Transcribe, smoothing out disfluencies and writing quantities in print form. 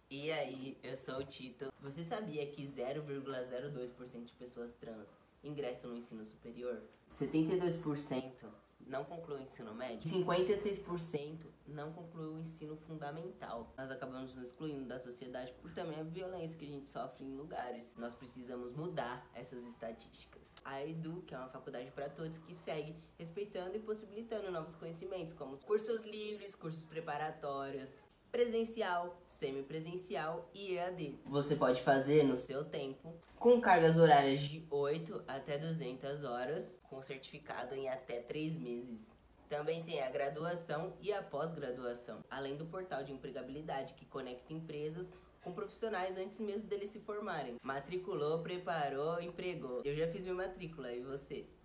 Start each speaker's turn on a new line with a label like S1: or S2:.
S1: E aí, eu sou o Tito. Você sabia que 0,02% de pessoas trans ingressam no ensino superior? 72% não concluem o ensino médio? 56% não concluem o ensino fundamental. Nós acabamos nos excluindo da sociedade por também a violência que a gente sofre em lugares. Nós precisamos mudar essas estatísticas. A Edu, que é uma faculdade para todos, que segue respeitando e possibilitando novos conhecimentos, como cursos livres, cursos preparatórios, presencial, semipresencial e EAD. Você pode fazer no seu tempo, com cargas horárias de 8 até 200 horas, com certificado em até 3 meses. Também tem a graduação e a pós-graduação, além do portal de empregabilidade que conecta empresas com profissionais antes mesmo deles se formarem. Matriculou, preparou, empregou. Eu já fiz minha matrícula, e você?